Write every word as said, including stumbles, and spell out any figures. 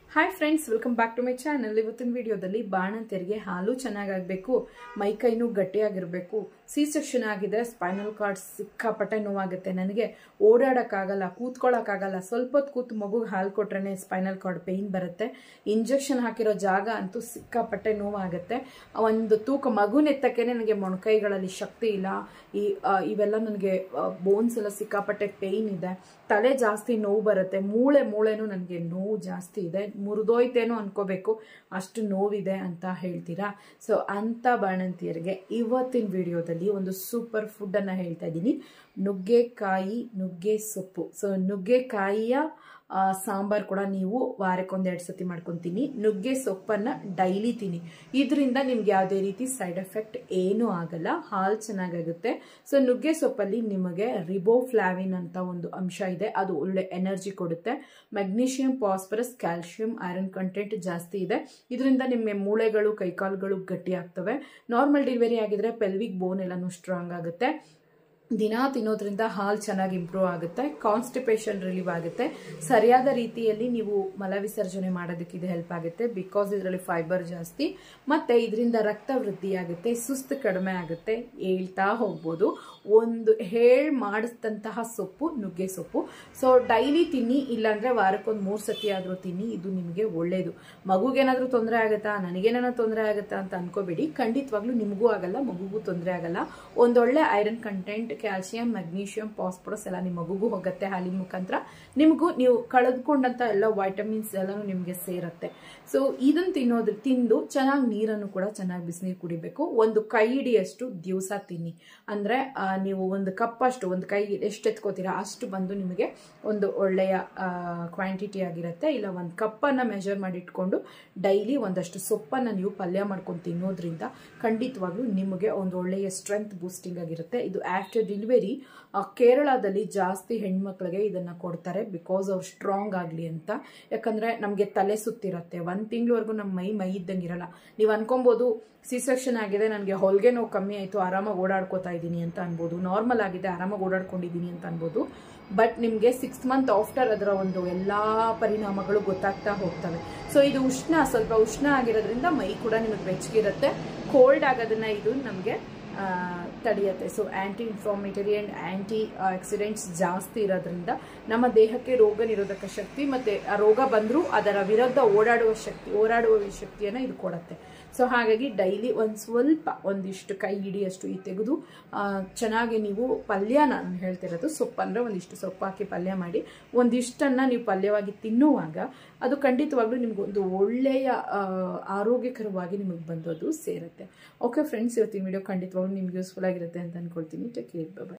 Hi friends, welcome back to my channel. ಇವತ್ತಿನ ವಿಡಿಯೋದಲ್ಲಿ ಬಾಣಂತಿಯರಿಗೆ ಹಾಲು ಚೆನ್ನಾಗಾಗಬೇಕು, ಮೈಕೈನೂ ಗಟ್ಟಿಯಾಗಿರಬೇಕು. ಸಿ ಸೆಕ್ಷನ್ ಆಗಿದೆ, ಸ್ಪೈನಲ್ ಕಾರ್ಡ್ ಸಿಕ್ಕಾಪಟ್ಟೆ ನೋವಾಗುತ್ತೆ. ನನಗೆ ಓಡಾಡೋಕ್ಕಾಗಲ್ಲ, ಕೂತ್ಕೊಳ್ಳೋಕ್ಕಾಗಲ್ಲ. ಸ್ವಲ್ಪ ಹೊತ್ತು ಕೂತು ಮಗುಗೆ ಹಾಲು ಕೊಟ್ರೆ ಸ್ಪೈನಲ್ ಕಾರ್ಡ್ ಪೇಯ್ನ್ ಬರುತ್ತೆ. ಇಂಜೆಕ್ಷನ್ ಹಾಕಿರೋ ಜಾಗ ಅಂತೂ ಸಿಕ್ಕಾಪಟ್ಟೆ ನೋವಾಗುತ್ತೆ. ಒಂದು ತೂಕ ಮಗುನೆತ್ತಕ್ಕೆ ನನಗೆ ಮೊಣಕೈಗಳಲ್ಲಿ ಶಕ್ತಿ ಇಲ್ಲ. ಈ ಇವೆಲ್ಲ ನನಗೆ ಬೋನ್ಸ್ ಎಲ್ಲ ಸಿಕ್ಕಾಪಟ್ಟೆ ಪೇಯ್ನ್ ಇದೆ. ತಲೆ ಜಾಸ್ತಿ ನೋವು ಬರುತ್ತೆ. ಮೂಳೆ ಮೂಳೆನೂ ನನಗೆ ನೋವು ಜಾಸ್ತಿ ಇದೆ. ಮುರಿದೋಯ್ತೇನೋ ಅನ್ಕೋಬೇಕು, ಅಷ್ಟು ನೋವಿದೆ ಅಂತ ಹೇಳ್ತೀರಾ. ಸೊ ಅಂತ ಬಾಣಂತಿಯರಿಗೆ ಇವತ್ತಿನ ವಿಡಿಯೋದಲ್ಲಿ ಒಂದು ಸೂಪರ್ ಫುಡ್ ಅನ್ನ ಹೇಳ್ತಾ ಇದ್ದೀನಿ. ನುಗ್ಗೆಕಾಯಿ ನುಗ್ಗೆ ಸೊಪ್ಪು. ಸೊ ನುಗ್ಗೆಕಾಯಿಯ ಸಾಂಬಾರ್ ಕೂಡ ನೀವು ವಾರಕ್ಕೊಂದೆರಡು ಸತಿ ಮಾಡ್ಕೊತೀನಿ. ನುಗ್ಗೆ ಸೊಪ್ಪನ್ನ ಡೈಲಿ ತಿನ್ನಿ. ಇದರಿಂದ ನಿಮ್ಗೆ ಯಾವುದೇ ರೀತಿ ಸೈಡ್ ಎಫೆಕ್ಟ್ ಏನೂ ಆಗಲ್ಲ, ಹಾಲು ಚೆನ್ನಾಗಾಗುತ್ತೆ. ಸೊ ನುಗ್ಗೆ ಸೊಪ್ಪಲ್ಲಿ ನಿಮಗೆ ರಿಬೋಫ್ಲಾವಿನ್ ಅಂತ ಒಂದು ಅಂಶ ಇದೆ, ಅದು ಒಳ್ಳೆ ಎನರ್ಜಿ ಕೊಡುತ್ತೆ. Magnesium, phosphorus, calcium, iron content ಜಾಸ್ತಿ ಇದೆ. ಇದರಿಂದ ನಿಮ್ಮ ಮೂಳೆಗಳು, ಕೈಕಾಲುಗಳು ಗಟ್ಟಿ ಆಗ್ತವೆ. ನಾರ್ಮಲ್ ಡೆಲಿವರಿ ಆಗಿದ್ರೆ ಪೆಲ್ವಿಕ್ ಬೋನ್ ಎಲ್ಲಾನು ಸ್ಟ್ರಾಂಗ್ ಆಗುತ್ತೆ. ದಿನ ತಿನ್ನೋದ್ರಿಂದ ಹಾಲು ಚೆನ್ನಾಗಿ ಇಂಪ್ರೂವ್ ಆಗುತ್ತೆ. ಕಾನ್ಸ್ಟಿಪೇಷನ್ ರಿಲೀವ್ ಆಗುತ್ತೆ. ಸರಿಯಾದ ರೀತಿಯಲ್ಲಿ ನೀವು ಮಲ ವಿಸರ್ಜನೆ ಮಾಡೋದಕ್ಕೆ ಇದು ಹೆಲ್ಪ್ ಆಗುತ್ತೆ, ಬಿಕಾಸ್ ಇದರಲ್ಲಿ ಫೈಬರ್ ಜಾಸ್ತಿ. ಮತ್ತೆ ಇದರಿಂದ ರಕ್ತ ವೃದ್ಧಿ ಆಗುತ್ತೆ, ಸುಸ್ತು ಕಡಿಮೆ ಆಗುತ್ತೆ. ಹೇಳ್ತಾ ಹೋಗ್ಬೋದು. ಒಂದು ಹೇಳ್ ಮಾಡಿಸಿದಂತಹ ಸೊಪ್ಪು ನುಗ್ಗೆ ಸೊಪ್ಪು. ಸೊ ಡೈಲಿ ತಿನ್ನಿ, ಇಲ್ಲಾಂದ್ರೆ ವಾರಕ್ಕೊಂದು ಮೂರು ಸತಿ ಆದ್ರೂ ತಿನ್ನಿ. ಇದು ನಿಮಗೆ ಒಳ್ಳೇದು. ಮಗುಗೇನಾದ್ರೂ ತೊಂದರೆ ಆಗುತ್ತಾ, ನನಗೇನಾದ್ರೂ ತೊಂದರೆ ಆಗುತ್ತಾ ಅಂತ ಅನ್ಕೋಬೇಡಿ. ಖಂಡಿತವಾಗ್ಲೂ ನಿಮಗೂ ಆಗಲ್ಲ, ಮಗುಗೂ ತೊಂದರೆ ಆಗಲ್ಲ. ಒಂದೊಳ್ಳೆ iron content, calcium, magnesium, phosphorus ಎಲ್ಲ ನಿಮ್ಮ ಮಗುಗೂ ಹೋಗುತ್ತೆ ಹಾಲಿನ ಮುಖಾಂತರ. ನಿಮಗೂ ನೀವು ಕಳೆದುಕೊಂಡಂತ ಎಲ್ಲ ವೈಟಮಿನ್ಸ್ ಎಲ್ಲಾನು ನಿಮ್ಗೆ ಸೇರುತ್ತೆ. ಸೊ ಇದನ್ನ ತಿನ್ನೋದ್ರ ತಿಂದು ಚೆನ್ನಾಗಿ ನೀರನ್ನು ಕೂಡ ಚೆನ್ನಾಗಿ ಬಿಸಿನೀರು ಕುಡಿಬೇಕು. ಒಂದು ಕೈ ಹಿಡಿಯಷ್ಟು ದಿವಸ ತಿನ್ನಿ. ಅಂದ್ರೆ ನೀವು ಒಂದು ಕಪ್ ಅಷ್ಟು, ಒಂದು ಕೈ ಎಷ್ಟು ಎತ್ಕೋತೀರಾ ಅಷ್ಟು ಬಂದು ನಿಮಗೆ ಒಂದು ಒಳ್ಳೆಯ ಕ್ವಾಂಟಿಟಿ ಆಗಿರುತ್ತೆ. ಇಲ್ಲ ಒಂದು ಕಪ್ಪನ್ನು ಮೆಜರ್ ಮಾಡಿ ಇಟ್ಕೊಂಡು ಡೈಲಿ ಒಂದಷ್ಟು ಸೊಪ್ಪನ್ನು ನೀವು ಪಲ್ಯ ಮಾಡ್ಕೊಂಡು ತಿನ್ನೋದ್ರಿಂದ ಖಂಡಿತವಾಗ್ಲೂ ನಿಮಗೆ ಒಂದು ಒಳ್ಳೆಯ ಸ್ಟ್ರೆಂತ್ ಬೂಸ್ಟಿಂಗ್ ಆಗಿರುತ್ತೆ. ಇದು ಆಫ್ಟರ್ ಡೆಲಿವರಿ ಕೇರಳದಲ್ಲಿ ಜಾಸ್ತಿ ಹೆಣ್ಮಕ್ಳಿಗೆ ಇದನ್ನ ಕೊಡ್ತಾರೆ, ಬಿಕಾಸ್ ಅವ್ರು ಸ್ಟ್ರಾಂಗ್ ಆಗಲಿ ಅಂತ. ಯಾಕಂದ್ರೆ ನಮಗೆ ತಲೆ ಸುತ್ತಿರುತ್ತೆ. ಒಂದು ತಿಂಗಳವರೆಗೂ ನಮ್ಮ ಮೈ ಮೈ ಇದ್ದಂಗಿರಲ್ಲ. ನೀವು ಅನ್ಕೊಬೋದು ಸಿ ಸೆಕ್ಷನ್ ಆಗಿದೆ, ನನಗೆ ಹೊಲಿಗೆ ನೋವು ಕಮ್ಮಿ ಆಯಿತು, ಆರಾಮಾಗಿ ಓಡಾಡ್ಕೋತಾ ಇದ್ದೀನಿ ಅಂತ ಅನ್ಬೋದು. ನಾರ್ಮಲ್ ಆಗಿದೆ, ಆರಾಮಾಗಿ ಓಡಾಡ್ಕೊಂಡಿದ್ದೀನಿ ಅಂತ ಅನ್ಬೋದು. ಬಟ್ ನಿಮಗೆ ಸಿಕ್ಸ್ ಮಂತ್ ಆಫ್ಟರ್ ಅದರ ಒಂದು ಎಲ್ಲ ಪರಿಣಾಮಗಳು ಗೊತ್ತಾಗ್ತಾ ಹೋಗ್ತವೆ. ಸೊ ಇದು ಉಷ್ಣ, ಸ್ವಲ್ಪ ಉಷ್ಣ ಆಗಿರೋದ್ರಿಂದ ಮೈ ಕೂಡ ನಿಮಗೆ ಬೆಚ್ಚಗಿರುತ್ತೆ. ಕೋಲ್ಡ್ ಆಗೋದನ್ನ ಇದು ನಮಗೆ ತಡೆಯುತ್ತೆ. So anti inflammatory and anti oxidants ಜಾಸ್ತಿ ಇರೋದ್ರಿಂದ ನಮ್ಮ ದೇಹಕ್ಕೆ ರೋಗ ನಿರೋಧಕ ಶಕ್ತಿ, ಮತ್ತೆ ಆ ರೋಗ ಬಂದರೂ ಅದರ ವಿರುದ್ಧ ಓಡಾಡುವ ಶಕ್ತಿ ಓಡಾಡುವ ಶಕ್ತಿಯನ್ನು ಇದು ಕೊಡುತ್ತೆ. ಸೊ ಹಾಗಾಗಿ ಡೈಲಿ ಒಂದು ಸ್ವಲ್ಪ ಒಂದಿಷ್ಟು ಕೈ ಹಿಡಿಯಷ್ಟು ಈ ತೆಗೆದು ಚೆನ್ನಾಗಿ ನೀವು ಪಲ್ಯ, ನಾನು ಹೇಳ್ತಿರೋದು ಸೊಪ್ಪು ಅಂದರೆ ಒಂದಿಷ್ಟು ಸೊಪ್ಪು ಹಾಕಿ ಪಲ್ಯ ಮಾಡಿ ಒಂದಿಷ್ಟನ್ನು ನೀವು ಪಲ್ಯವಾಗಿ ತಿನ್ನುವಾಗ ಅದು ಖಂಡಿತವಾಗ್ಲೂ ನಿಮಗೊಂದು ಒಳ್ಳೆಯ ಆರೋಗ್ಯಕರವಾಗಿ ನಿಮಗೆ ಬಂದೋದು ಸೇರುತ್ತೆ. ಓಕೆ ಫ್ರೆಂಡ್ಸ್, ಇವತ್ತಿನ ವಿಡಿಯೋ ಖಂಡಿತವಾಗ್ಲೂ ನಿಮ್ಗೆ ಯೂಸ್ಫುಲ್ ಆಗಿರುತ್ತೆ ಅಂತ ಅನ್ಕೊಳ್ತೀನಿ. Take care, by.